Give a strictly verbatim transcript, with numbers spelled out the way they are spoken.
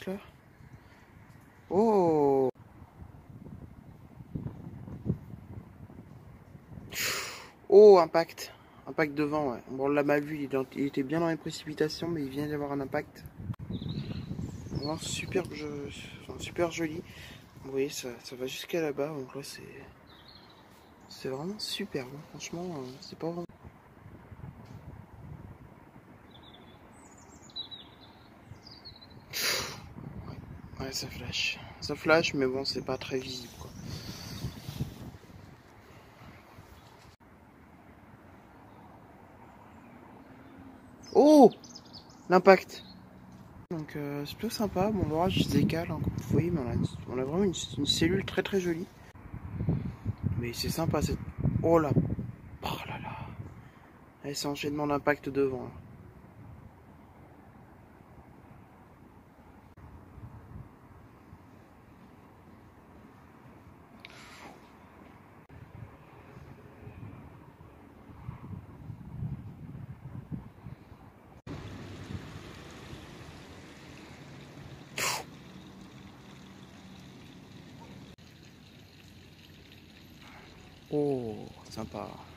flash là. Oh. Oh, impact. Impact devant, ouais. Bon, on l'a mal vu, il, est dans- il était bien dans les précipitations, mais il vient d'y avoir un impact. Vraiment super, je... enfin, super joli. Vous voyez, ça, ça va jusqu'à là-bas, donc là c'est... C'est vraiment superbe, hein. Franchement, euh, c'est pas vraiment... Ouais, ça flash. Ça flash, mais bon, c'est pas très visible, quoi. Oh, l'impact. Donc euh, c'est plutôt sympa. Bon, l'orage il se décale, hein, comme vous voyez, mais on a, on a vraiment une, une cellule très très jolie. Mais c'est sympa cette... Oh là. Oh là là. Allez, c'est enchaînement d'impact devant, là. Oh, sympa.